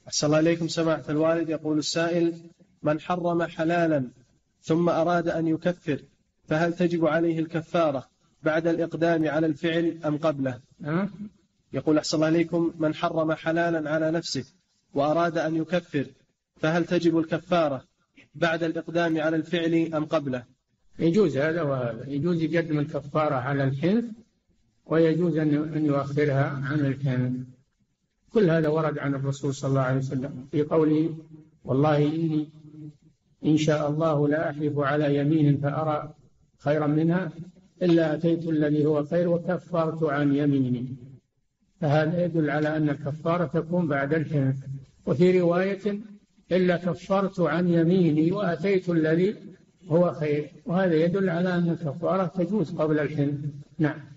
أحسن الله إليكم سماحة الوالد. يقول السائل: من حرم حلالا ثم أراد أن يكفر فهل تجب عليه الكفارة بعد الإقدام على الفعل أم قبله؟ يقول أحسن الله إليكم: من حرم حلالا على نفسه وأراد أن يكفر فهل تجب الكفارة بعد الإقدام على الفعل أم قبله؟ يجوز هذا وهذا، يجوز يقدم الكفارة على الحنث ويجوز أن يؤخرها عن الحنث. كل هذا ورد عن الرسول صلى الله عليه وسلم في قوله: والله إني إن شاء الله لا أحلف على يمين فأرى خيرا منها إلا أتيت الذي هو خير وكفرت عن يميني. فهذا يدل على أن الكفارة تكون بعد الحنث. وفي رواية: إلا كفرت عن يميني وأتيت الذي هو خير. وهذا يدل على أن الكفارة تجوز قبل الحنث. نعم.